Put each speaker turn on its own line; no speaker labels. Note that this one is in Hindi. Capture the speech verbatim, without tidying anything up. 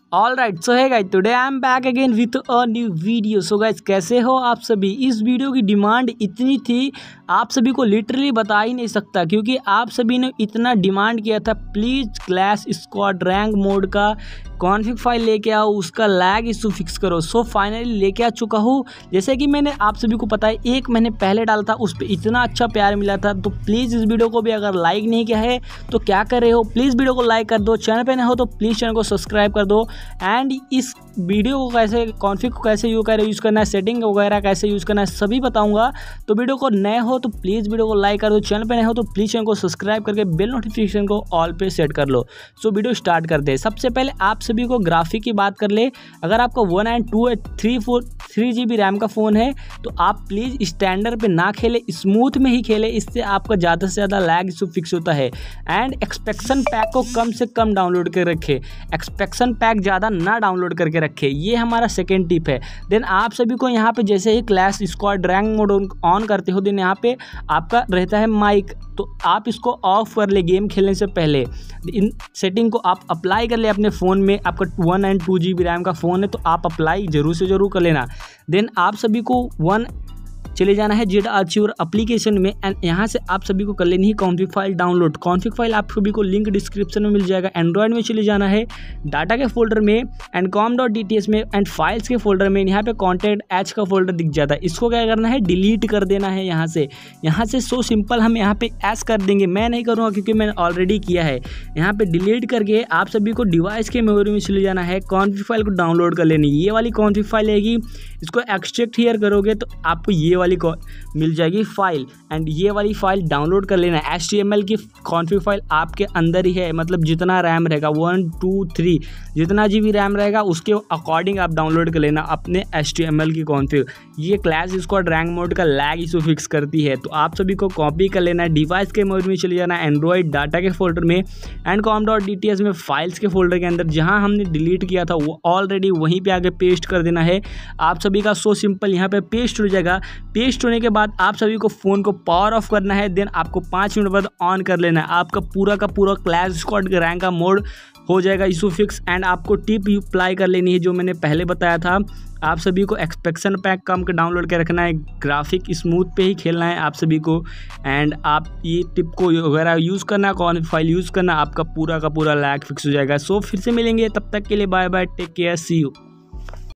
All right, so hi guys, today I am back again with a new video. So guys, कैसे हो आप सभी। इस वीडियो की डिमांड इतनी थी, आप सभी को लिटरली बता ही नहीं सकता, क्योंकि आप सभी ने इतना डिमांड किया था please clash squad rank mode का कॉन्फ़िग फाइल लेके आओ, उसका लैग इशू फिक्स करो। सो फाइनली लेके आ चुका हूँ। जैसे कि मैंने आप सभी को पता है एक महीने पहले डाला था, उस पर इतना अच्छा प्यार मिला था। तो प्लीज़ इस वीडियो को भी अगर लाइक नहीं किया है तो क्या कर रहे हो, प्लीज़ वीडियो को लाइक कर दो। चैनल पे नए हो तो प्लीज़ चैनल को सब्सक्राइब कर दो। एंड इस वीडियो को कैसे कॉन्फ़िग को कैसे यूज कर यूज़ करना है, सेटिंग वगैरह कैसे यूज़ करना है, सभी बताऊँगा। तो वीडियो को नए हो तो प्लीज़ वीडियो को लाइक कर दो। चैनल पे नए हो तो प्लीज़ चैनल को सब्सक्राइब करके बेल नोटिफिकेशन को ऑल पे सेट कर लो। सो वीडियो स्टार्ट करते हैं। सबसे पहले आप सभी को ग्राफिक की बात कर ले। अगर आपका one and two three four three G B RAM का फ़ोन है तो आप प्लीज़ स्टैंडर्ड पे ना खेले, स्मूथ में ही खेले, इससे आपका ज़्यादा से ज़्यादा लैग इशू फिक्स होता है। एंड एक्सपेक्शन पैक को कम से कम डाउनलोड कर रखे, एक्सपेक्शन पैक ज़्यादा ना डाउनलोड करके रखे, ये हमारा सेकेंड टिप है। देन आप सभी को यहाँ पे जैसे ही clash squad rank mode on करते हो, देन यहाँ पे आपका रहता है माइक, तो आप इसको ऑफ कर ले गेम खेलने से पहले। इन सेटिंग को आप अप्लाई कर ले अपने फ़ोन में। आपका one and two G B RAM का फ़ोन है तो आप अप्लाई जरूर से ज़रूर कर लेना। देन आप सभी को वन चले जाना है जेड अचीवर एप्लीकेशन में, एंड यहाँ से आप सभी को कर लेनी है config file download. Config file आप सभी को लिंक डिस्क्रिप्शन में मिल जाएगा। एंड्रॉयड में चले जाना है डाटा के फोल्डर में and com dot D T S में, एंड फाइल्स के फोल्डर में यहाँ पे कॉन्टैक्ट एच का फोल्डर दिख जाता है। इसको क्या करना है, डिलीट कर देना है। यहाँ से यहाँ से सो सिंपल हम यहाँ पे एस कर देंगे। मैं नहीं करूँगा क्योंकि मैंने ऑलरेडी किया है। यहाँ पे डिलीट करके आप सभी को डिवाइस के मेमोरी में चले जाना है, कॉन्फ़िग फाइल को डाउनलोड कर लेनी। ये वाली कॉन्फ़िग फाइल रहेगी, इसको एक्सट्रैक्ट हियर करोगे तो आपको ये वाली मिल जाएगी फाइल, एंड ये वाली फाइल डाउनलोड कर लेना है। एच टी एम एल की कॉन्फ़िग फाइल आपके अंदर ही है, मतलब जितना रैम रहेगा वन टू थ्री जितना जी बी रैम रहेगा उसके अकॉर्डिंग आप डाउनलोड कर लेना अपने एच टी एम एल की कॉन्फ़िग। ये क्लैश स्क्वाड रैंक मोड का लैग इशू फिक्स करती है, तो आप सभी को कॉपी कर लेना है। डिवाइस के मोड में चले जाना है, एंड्रॉयड डाटा के फोल्डर में and com dot D T S में फाइल्स के फोल्डर के अंदर जहाँ हमने डिलीट किया था वो ऑलरेडी वहीं पर आगे पेस्ट कर देना है। आप सभी का सो सिंपल यहाँ पे पेस्ट हो जाएगा। पेस्ट होने के बाद आप सभी को फ़ोन को पावर ऑफ करना है, देन आपको पाँच मिनट बाद ऑन कर लेना है। आपका पूरा का पूरा क्लैश स्क्वाड के रैंक का मोड हो जाएगा इशू फिक्स। एंड आपको टिप अप्लाई कर लेनी है जो मैंने पहले बताया था। आप सभी को एक्सपेक्शन पैक कम के डाउनलोड कर रखना है, ग्राफिक स्मूथ पे ही खेलना है आप सभी को। एंड आप ये टिप को वगैरह यूज़ करना, कौन फाइल यूज़ करना, आपका पूरा का पूरा लैग फिक्स हो जाएगा। सो फिर से मिलेंगे, तब तक के लिए bye bye, take care, see you.